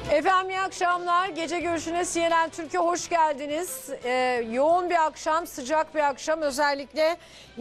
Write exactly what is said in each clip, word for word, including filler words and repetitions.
Efendim iyi akşamlar. Gece görüşüne C N N Türkiye hoş geldiniz. Ee, yoğun bir akşam, sıcak bir akşam. Özellikle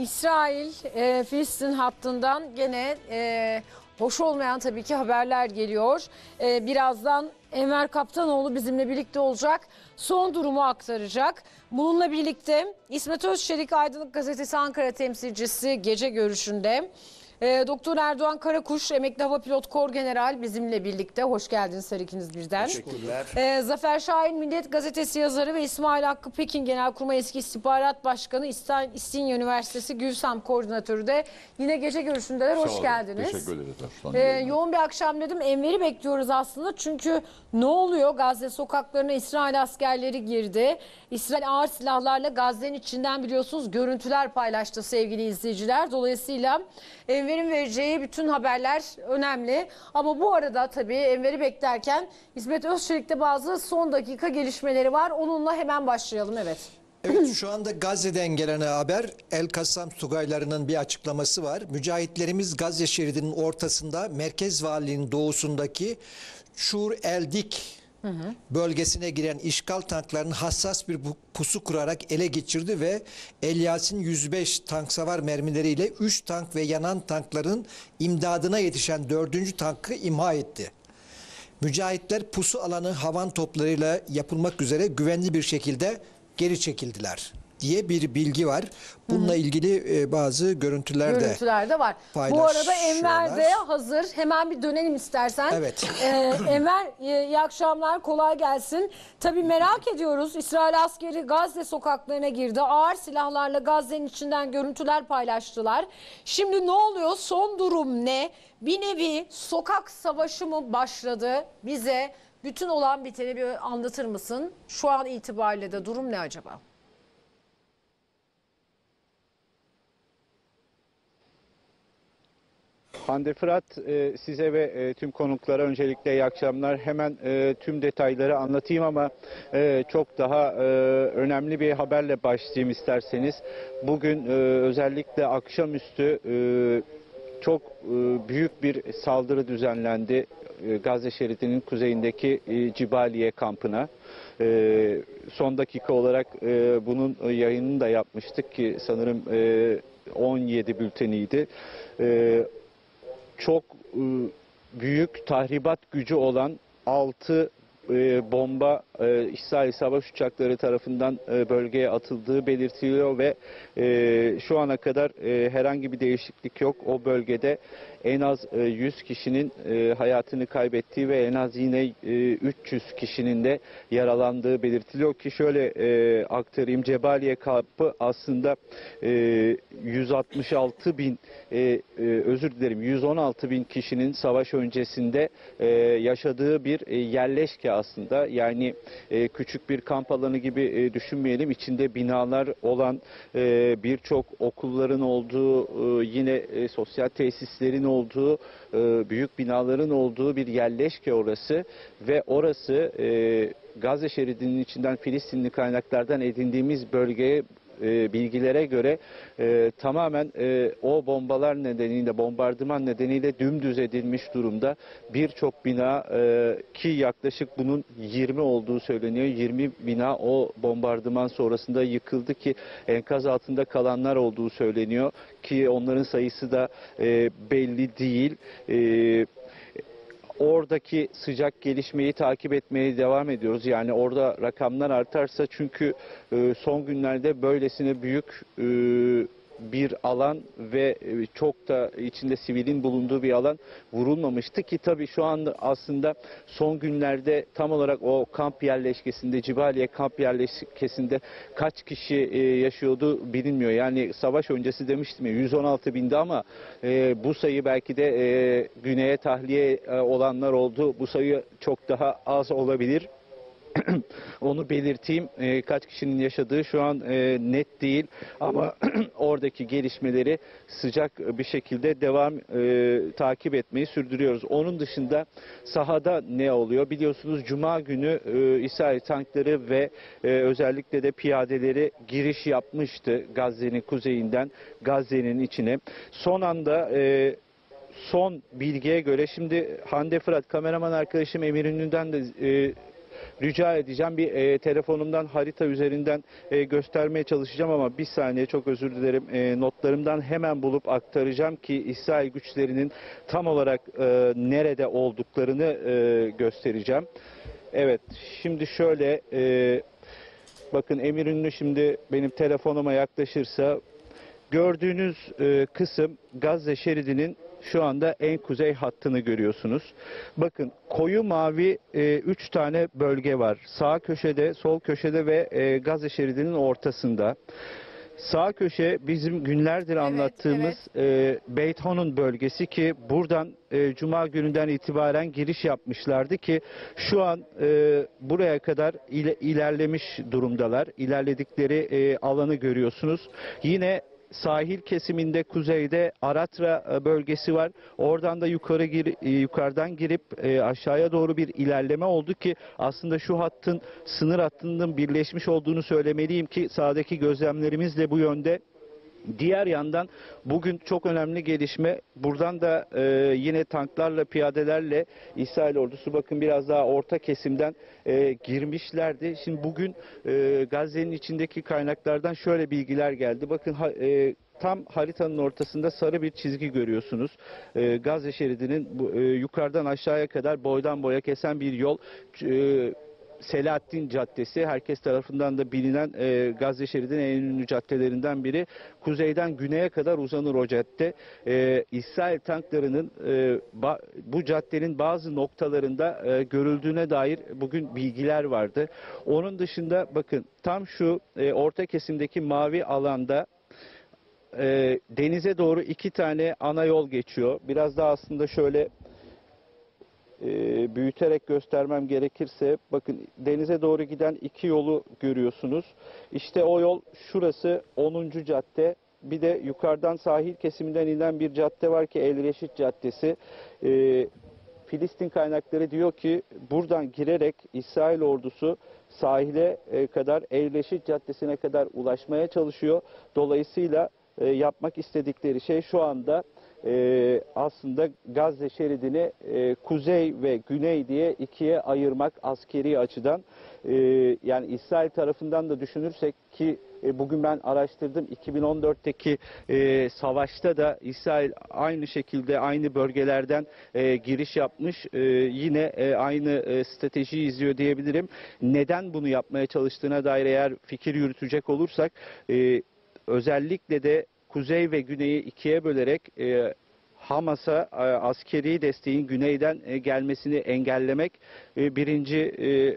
İsrail-Filistin hattından gene e, hoş olmayan tabii ki haberler geliyor. Ee, birazdan Enver Kaptanoğlu bizimle birlikte olacak. Son durumu aktaracak. Bununla birlikte İsmet Özçelik Aydınlık Gazetesi Ankara temsilcisi gece görüşünde. E, Doktor Erdoğan Karakuş, emekli hava pilot kor general bizimle birlikte. Hoş geldiniz her ikiniz birden. Teşekkürler. E, Zafer Şahin Milliyet Gazetesi yazarı ve İsmail Hakkı Pekin Genelkurmay eski istihbarat başkanı, İstinye Üniversitesi Gülsam koordinatörü de yine gece görüşündeler. Hoş olun. geldiniz. Teşekkür ederiz. E, yoğun bir akşam dedim. Enver'i bekliyoruz aslında. Çünkü ne oluyor? Gazze sokaklarına İsrail askerleri girdi. İsrail ağır silahlarla Gazze'nin içinden biliyorsunuz görüntüler paylaştı sevgili izleyiciler. Dolayısıyla Enver'in vereceği bütün haberler önemli. Ama bu arada tabii Enver'i beklerken İsmet Özçelik'te bazı son dakika gelişmeleri var. Onunla hemen başlayalım. Evet. Evet, şu anda Gazze'den gelen haber, El-Kassam Tugaylarının bir açıklaması var. Mücahitlerimiz Gazze şeridinin ortasında, Merkez Valiliğinin doğusundaki Şur El-Dik Hı hı. bölgesine giren işgal tanklarının hassas bir pusu kurarak ele geçirdi ve El Yasin yüz beş tank savar mermileriyle üç tank ve yanan tankların imdadına yetişen dördüncü tankı imha etti. Mücahitler pusu alanı havan toplarıyla yapılmak üzere güvenli bir şekilde geri çekildiler diye bir bilgi var. Bununla hı hı. ilgili e, bazı görüntüler, görüntüler de var. Bu arada Enver de hazır. Hemen bir dönelim istersen. Evet. Ee, Enver e, iyi akşamlar, kolay gelsin. Tabii merak ediyoruz. İsrail askeri Gazze sokaklarına girdi. Ağır silahlarla Gazze'nin içinden görüntüler paylaştılar. Şimdi ne oluyor? Son durum ne? Bir nevi sokak savaşı mı başladı? Bize bütün olan biteni bir anlatır mısın? Şu an itibariyle de durum ne acaba? Hande Fırat, size ve tüm konuklara öncelikle iyi akşamlar. Hemen tüm detayları anlatayım ama çok daha önemli bir haberle başlayayım isterseniz. Bugün özellikle akşamüstü çok büyük bir saldırı düzenlendi Gazze şeridinin kuzeyindeki Cibaliye kampına. Son dakika olarak bunun yayınını da yapmıştık ki sanırım on yedi bülteniydi. Çok e, büyük tahribat gücü olan altı e, bomba e, İsrail savaş uçakları tarafından e, bölgeye atıldığı belirtiliyor ve e, şu ana kadar e, herhangi bir değişiklik yok. O bölgede en az e, yüz kişinin e, hayatını kaybettiği ve en az yine e, üç yüz kişinin de yaralandığı belirtiliyor ki şöyle e, aktarayım. Cebaliye kampı aslında e, yüz altmış altı bin e, e, özür dilerim yüz on altı bin kişinin savaş öncesinde e, yaşadığı bir e, yerleşke aslında. Yani e, küçük bir kamp alanı gibi e, düşünmeyelim. İçinde binalar olan e, birçok okulların olduğu e, yine e, sosyal tesislerin olduğu, e, büyük binaların olduğu bir yerleşke orası ve orası e, Gazze şeridinin içinden Filistinli kaynaklardan edindiğimiz bölgeye e, bilgilere göre e, tamamen e, o bombalar nedeniyle, bombardıman nedeniyle dümdüz edilmiş durumda. Birçok bina e, ki yaklaşık bunun yirmi olduğu söyleniyor. yirmi bina o bombardıman sonrasında yıkıldı ki enkaz altında kalanlar olduğu söyleniyor ki onların sayısı da e, belli değil. E, Oradaki sıcak gelişmeyi takip etmeye devam ediyoruz. Yani orada rakamlar artarsa çünkü e, son günlerde böylesine büyük e, bir alan ve çok da içinde sivilin bulunduğu bir alan vurulmamıştı ki tabii şu anda aslında son günlerde tam olarak o kamp yerleşkesinde, Cibaliye kamp yerleşkesinde kaç kişi yaşıyordu bilinmiyor. Yani savaş öncesi demiştim ya yüz on altı bindi ama e, bu sayı belki de e, güneye tahliye e, olanlar oldu. Bu sayı çok daha az olabilir. Onu belirteyim. E, kaç kişinin yaşadığı şu an e, net değil ama oradaki gelişmeleri sıcak bir şekilde devam e, takip etmeyi sürdürüyoruz. Onun dışında sahada ne oluyor? Biliyorsunuz Cuma günü e, İsrail tankları ve e, özellikle de piyadeleri giriş yapmıştı Gazze'nin kuzeyinden Gazze'nin içine. Son anda e, son bilgiye göre, şimdi Hande Fırat kameraman arkadaşım Emir Ünlü'den de e, rica edeceğim. Bir e, telefonumdan harita üzerinden e, göstermeye çalışacağım ama bir saniye, çok özür dilerim. E, notlarımdan hemen bulup aktaracağım ki İsrail güçlerinin tam olarak e, nerede olduklarını e, göstereceğim. Evet, şimdi şöyle e, bakın Emir Ünlü şimdi benim telefonuma yaklaşırsa, gördüğünüz e, kısım Gazze şeridinin şu anda en kuzey hattını görüyorsunuz. Bakın koyu mavi üç e, tane bölge var. Sağ köşede, sol köşede ve e, Gazze şeridinin ortasında. Sağ köşe bizim günlerdir Evet, anlattığımız evet. e, Beit Hanun bölgesi ki buradan e, Cuma gününden itibaren giriş yapmışlardı ki şu an e, buraya kadar ile, ilerlemiş durumdalar. İlerledikleri e, alanı görüyorsunuz. Yine sahil kesiminde kuzeyde Aratra bölgesi var. Oradan da yukarı gir, yukarıdan girip e, aşağıya doğru bir ilerleme oldu ki aslında şu hattın sınır hattının birleşmiş olduğunu söylemeliyim ki sahadaki gözlemlerimiz de bu yönde. Diğer yandan bugün çok önemli gelişme, buradan da e, yine tanklarla, piyadelerle İsrail ordusu bakın biraz daha orta kesimden e, girmişlerdi. Şimdi bugün e, Gazze'nin içindeki kaynaklardan şöyle bilgiler geldi. Bakın ha, e, tam haritanın ortasında sarı bir çizgi görüyorsunuz. E, Gazze şeridinin bu, e, yukarıdan aşağıya kadar boydan boya kesen bir yol. E, Selahattin Caddesi, herkes tarafından da bilinen e, Gazze şeridinin en ünlü caddelerinden biri. Kuzeyden güneye kadar uzanır o cadde. E, İsrail tanklarının e, ba, bu caddenin bazı noktalarında e, görüldüğüne dair bugün bilgiler vardı. Onun dışında bakın tam şu e, orta kesimdeki mavi alanda e, denize doğru iki tane ana yol geçiyor. Biraz daha aslında şöyle E, büyüterek göstermem gerekirse bakın denize doğru giden iki yolu görüyorsunuz. İşte o yol şurası onuncu cadde. Bir de yukarıdan sahil kesiminden inen bir cadde var ki El Reşit Caddesi. E, Filistin kaynakları diyor ki buradan girerek İsrail ordusu sahile e, kadar El Reşit Caddesi'ne kadar ulaşmaya çalışıyor. Dolayısıyla e, yapmak istedikleri şey şu anda Ee, aslında Gazze şeridini e, kuzey ve güney diye ikiye ayırmak askeri açıdan. Ee, yani İsrail tarafından da düşünürsek ki e, bugün ben araştırdım, iki bin on dörtteki e, savaşta da İsrail aynı şekilde aynı bölgelerden e, giriş yapmış. E, yine e, aynı e, stratejiyi izliyor diyebilirim. Neden bunu yapmaya çalıştığına dair eğer fikir yürütecek olursak e, özellikle de kuzey ve güneyi ikiye bölerek e, Hamas'a e, askeri desteğin güneyden e, gelmesini engellemek e, birinci e,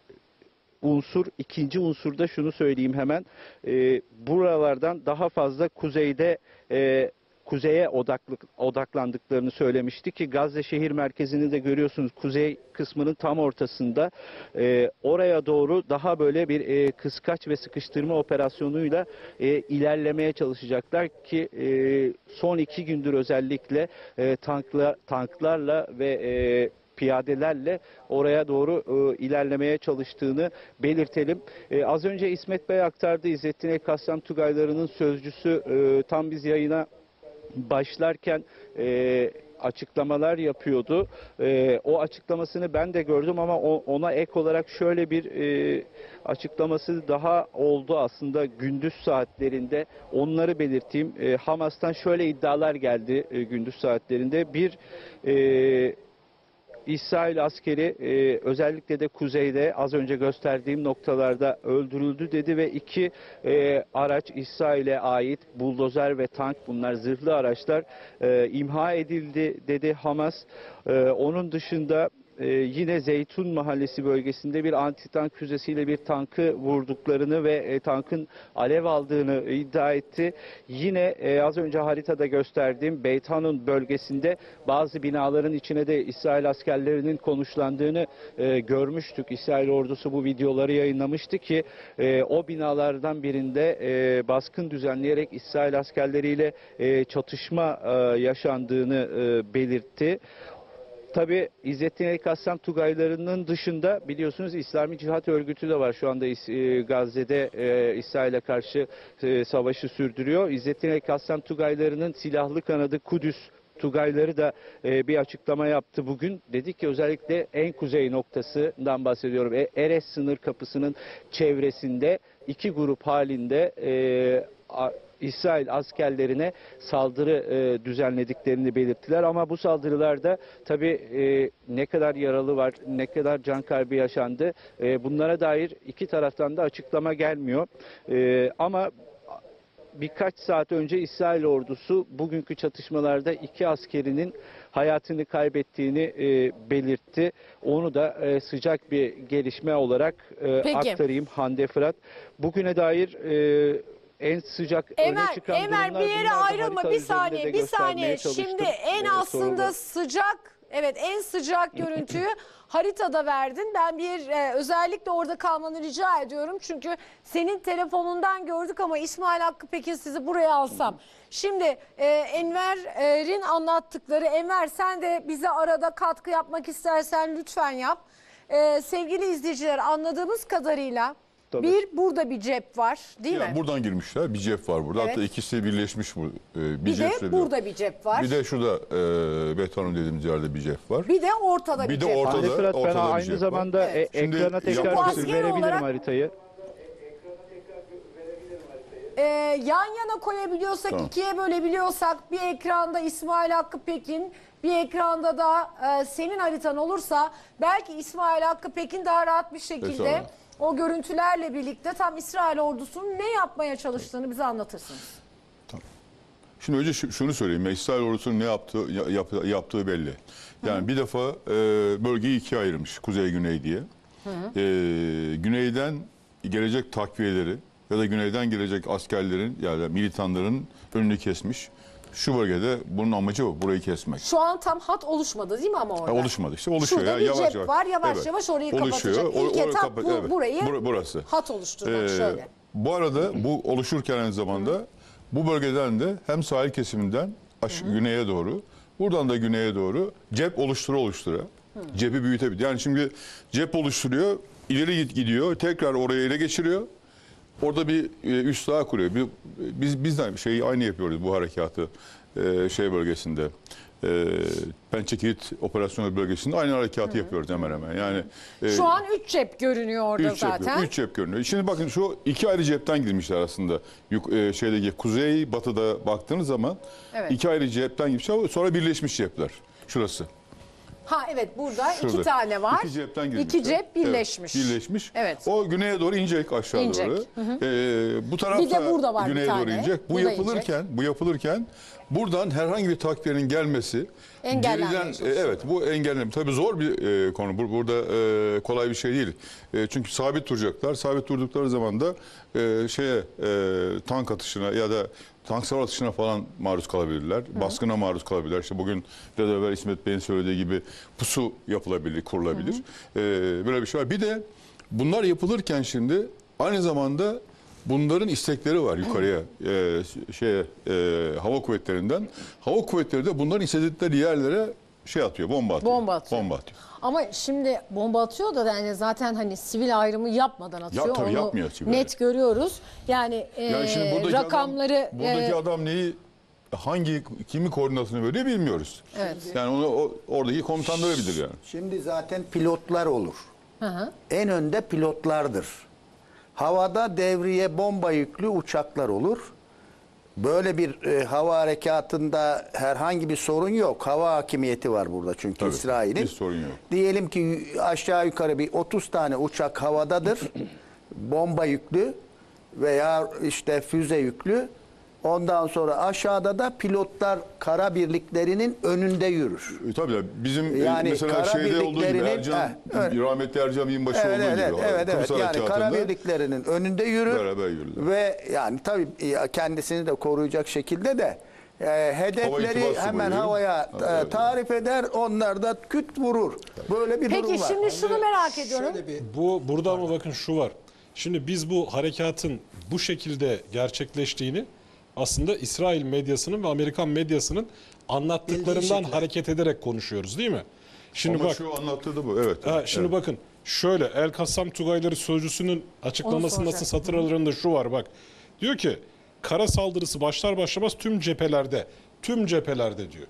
unsur. İkinci unsurda şunu söyleyeyim hemen, e, buralardan daha fazla kuzeyde e, kuzeye odaklı, odaklandıklarını söylemişti ki Gazze şehir merkezini de görüyorsunuz, kuzey kısmının tam ortasında. E, oraya doğru daha böyle bir e, kıskaç ve sıkıştırma operasyonuyla e, ilerlemeye çalışacaklar ki e, son iki gündür özellikle e, tankla, tanklarla ve e, piyadelerle oraya doğru e, ilerlemeye çalıştığını belirtelim. E, az önce İsmet Bey aktardı, İzzettin El-Kassam Tugayları'nın sözcüsü e, tam biz yayına başlarken e, açıklamalar yapıyordu. E, o açıklamasını ben de gördüm ama o, ona ek olarak şöyle bir e, açıklaması daha oldu aslında gündüz saatlerinde. Onları belirteyim. E, Hamas'tan şöyle iddialar geldi e, gündüz saatlerinde. Bir e, İsrail askeri e, özellikle de kuzeyde az önce gösterdiğim noktalarda öldürüldü dedi ve iki e, araç İsrail'e ait buldozer ve tank, bunlar zırhlı araçlar e, imha edildi dedi Hamas. E, onun dışında Ee, yine Zeytun Mahallesi bölgesinde bir anti-tank füzesiyle bir tankı vurduklarını ve e, tankın alev aldığını iddia etti. Yine e, az önce haritada gösterdiğim Beit Hanun bölgesinde bazı binaların içine de İsrail askerlerinin konuşlandığını e, görmüştük. İsrail ordusu bu videoları yayınlamıştı ki e, o binalardan birinde e, baskın düzenleyerek İsrail askerleriyle e, çatışma e, yaşandığını e, belirtti. Tabi İzzettin El-Kassam Tugayları'nın dışında biliyorsunuz İslami Cihat Örgütü de var şu anda Gazze'de e, İsrail'e karşı e, savaşı sürdürüyor. İzzettin El-Kassam Tugayları'nın silahlı kanadı Kudüs Tugayları da e, bir açıklama yaptı bugün. Dedi ki özellikle en kuzey noktasından bahsediyorum. E, Erez sınır kapısının çevresinde iki grup halinde e, a, İsrail askerlerine saldırı e, düzenlediklerini belirttiler. Ama bu saldırılarda tabii e, ne kadar yaralı var, ne kadar can kaybı yaşandı, e, bunlara dair iki taraftan da açıklama gelmiyor. E, ama birkaç saat önce İsrail ordusu bugünkü çatışmalarda iki askerinin hayatını kaybettiğini e, belirtti. Onu da e, sıcak bir gelişme olarak e, Peki. aktarayım Hande Fırat. Bugüne dair e, en sıcak öne Emel, çıkan Emel durumlar bir yere bunlardı. ayrılma Harita bir üzerinde de saniye bir göstermeye saniye. çalıştım. Şimdi en E, aslında sorunu- sıcak, evet en sıcak görüntüyü haritada verdin. Ben bir e, özellikle orada kalmanı rica ediyorum. Çünkü senin telefonundan gördük ama İsmail Hakkı Pekin sizi buraya alsam. Şimdi e, Enver'in anlattıkları, Enver sen de bize arada katkı yapmak istersen lütfen yap. E, sevgili izleyiciler, anladığımız kadarıyla Tabii. bir burada bir cep var değil Ya mi? buradan girmişler. Bir cep var burada. Evet. Hatta ikisi birleşmiş bu. Ee, Bir de cep de burada bir cep var. Bir de şurada e, betonun dediğimiz yerde bir cep var. Bir de ortada bir, Bir de cep var. ortada- Hande Fırat ben ortada bir aynı cep var. zamanda Evet. e, Şimdi ekrana tekrar yapmak siz istediğim- verebilirim olarak- haritayı. Ee, yan yana koyabiliyorsak, Tamam. ikiye bölebiliyorsak, bir ekranda İsmail Hakkı Pekin, bir ekranda da e, senin haritan olursa belki İsmail Hakkı Pekin daha rahat bir şekilde Estağfurullah. o görüntülerle birlikte tam İsrail ordusunun ne yapmaya çalıştığını bize anlatırsınız. Şimdi önce şu- şunu söyleyeyim. ya, İsrail ordusunun ne yaptığı ya- yap- yaptığı belli. Yani bir defa e, bölgeyi ikiye ayırmış. Kuzey güney diye. E, güneyden gelecek takviyeleri ya da güneyden gelecek askerlerin ya da militanların önünü kesmiş. Şu bölgede bunun amacı bu. Burayı kesmek. Şu an tam hat oluşmadı değil mi ama orada? Ha, oluşmadı işte oluşuyor Şurada ya bir yavaş cep yavaş. var, yavaş Evet. yavaş orayı Oluşuyor. kapatacak. İlk O- orayı etap kapat- bu, evet. burayı Bur- burası. hat oluşturmak Ee, şöyle. Bu arada bu oluşurken aynı zamanda bu bölgeden de hem sahil kesiminden aş- güneye doğru, buradan da güneye doğru cep oluştura oluştura cebi büyütebilir. Yani şimdi cep oluşturuyor, ileri git gidiyor, tekrar oraya ele geçiriyor. Orada bir e, üs daha kuruyor. Bir, biz biz de şeyi aynı yapıyoruz bu harekatı e, şey bölgesinde. E, Pençekilit operasyonel bölgesinde aynı harekatı yapıyoruz hemen hemen. Yani e, Şu an üç cep görünüyor orada Üç cep, zaten. üç cep görünüyor. Şimdi bakın şu iki ayrı cepten girmişler aslında. Yuk, e, şeydeki kuzey batıda baktığınız zaman Evet. iki ayrı cepten girmişler. Sonra birleşmiş cepler. Şurası. Ha evet burada Şurada. iki tane var. İki cepten girmişler. İki cep birleşmiş. Evet, birleşmiş. Evet. O güneye doğru inecek aşağı İnecek. doğru. Ee, bu tarafta Bir de burada var bir güneye tane. doğru inecek. Bu, Bu da yapılırken, bu yapılırken buradan herhangi bir takviyenin gelmesi Engellenmeye geriden, çalışıyor. e, evet bu engellenme. Tabii zor bir e, konu. Bur- Burada e, kolay bir şey değil. E, çünkü sabit duracaklar. Sabit durdukları zaman da e, şeye e, tank atışına ya da tank savar atışına falan maruz kalabilirler. Baskına maruz kalabilirler. İşte bugün biraz evvel İsmet Bey'in söylediği gibi pusu yapılabilir, kurulabilir. E, böyle bir şey var. Bir de bunlar yapılırken şimdi aynı zamanda bunların istekleri var yukarıya e, şeye e, hava kuvvetlerinden. Hava kuvvetleri de bunların istedikleri yerlere şey atıyor, bomba atıyor. Bomba atıyor. Bomba atıyor. Ama şimdi bomba atıyor da yani zaten hani sivil ayrımı yapmadan atıyor. tabii Onu yapmıyor sivil net görüyoruz. Yani, Yani e, şimdi buradaki rakamları adam, buradaki e, adam neyi hangi kimi koordinatını veriyor bilmiyoruz. Evet. Yani onu o, oradaki komutanları bilir yani. Şimdi zaten pilotlar olur. hı hı. En önde pilotlardır. Havada devriye bomba yüklü uçaklar olur. Böyle bir e, hava harekatında herhangi bir sorun yok. Hava hakimiyeti var burada çünkü Tabii, İsrail'in. bir sorun yok. Diyelim ki aşağı yukarı bir otuz tane uçak havadadır. Bomba yüklü veya işte füze yüklü. Ondan sonra aşağıda da pilotlar kara birliklerinin önünde yürür. E, tabii de bizim e, Yani mesela kara şeyde olduğu gibi birliklerinin- Ercan, Heh, evet. rahmetli Ercan Binbaşı Evet olduğu evet gibi. evet, evet. Kıbrıs Yani harekatında kara birliklerinin önünde yürür. Beraber yürürler. Ve yani tabii e, kendisini de koruyacak şekilde de e, hedefleri irtibat hemen subayı. havaya Evet, evet. e, tarif eder. Onlar da küt vurur. Böyle bir Peki durum var. şimdi şunu merak ediyorum. Şöyle bir Bu burada ama bakın şu var. Şimdi biz bu harekatın bu şekilde gerçekleştiğini aslında İsrail medyasının ve Amerikan medyasının anlattıklarından şekilde. hareket ederek konuşuyoruz değil mi? Şimdi Ama bak şu anlattığı da bu. Evet. ha, şimdi evet. bakın şöyle El Kassam Tugayları sözcüsünün açıklamasında soracak. satır aralarında şu var bak. Diyor ki kara saldırısı başlar başlamaz tüm cephelerde tüm cephelerde diyor.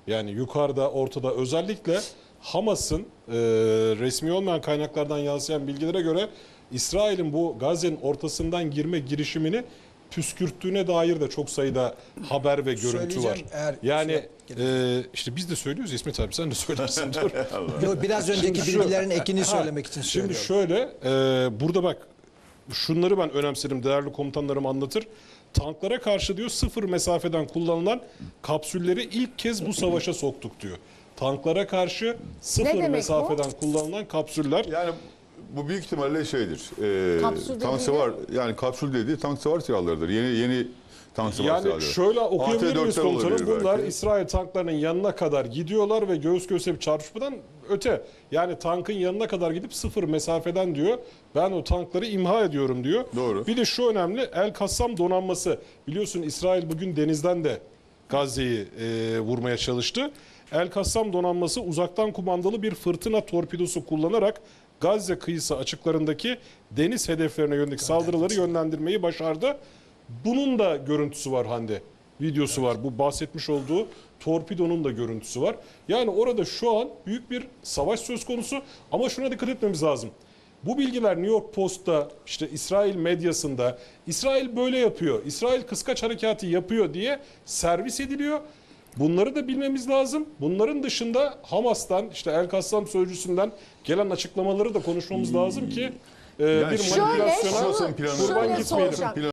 Yani yukarıda, ortada, özellikle Hamas'ın e, resmi olmayan kaynaklardan yansıyan bilgilere göre İsrail'in bu Gazze'nin ortasından girme girişimini püskürttüğüne dair de çok sayıda haber ve görüntü var. Söyleyeceğim eğer Yani şey e, işte biz de söylüyoruz İsmet abi, sen de söylersin. Dur. Yo, biraz önceki Şimdi şu- bilgilerin ekini söylemek için Şimdi söylüyorum. şöyle, e, burada bak şunları ben önemserim, değerli komutanlarım anlatır. Tanklara karşı diyor sıfır mesafeden kullanılan kapsülleri ilk kez bu savaşa soktuk diyor. Tanklara karşı sıfır demek bu? mesafeden kullanılan kapsüller. Yani bu büyük ihtimalle şeydir. E, Kapsül tank dediğin savar, yani kapsül dediği tank savar silahlarıdır. Yeni yeni tank savar Yani silahları. şöyle okuyabilir miyiz A T dörtler komutanım? olabilir Bunlar belki. İsrail tanklarının yanına kadar gidiyorlar ve göğüs göğüse bir çarpışmadan öte. Yani tankın yanına kadar gidip sıfır mesafeden diyor. Ben o tankları imha ediyorum diyor. Doğru. Bir de şu önemli, El Kassam donanması. Biliyorsun İsrail bugün denizden de Gazze'yi e, vurmaya çalıştı. El Kassam donanması uzaktan kumandalı bir fırtına torpidosu kullanarak Gazze kıyısı açıklarındaki deniz hedeflerine yönelik saldırıları yönlendirmeyi başardı. Bunun da görüntüsü var Hande. Videosu var. Bu bahsetmiş olduğu torpidonun da görüntüsü var. Yani orada şu an büyük bir savaş söz konusu ama şuna dikkat etmemiz lazım. Bu bilgiler New York Post'ta, işte İsrail medyasında, İsrail böyle yapıyor, İsrail kıskaç harekatı yapıyor diye servis ediliyor. Bunları da bilmemiz lazım. Bunların dışında Hamas'tan, işte El Kassam sözcüsünden gelen açıklamaları da konuşmamız lazım ki e, Yani bir şöyle, manipülasyona şunu- Hamas'ın planı- kurban şöyle gitmeyelim. soracağım.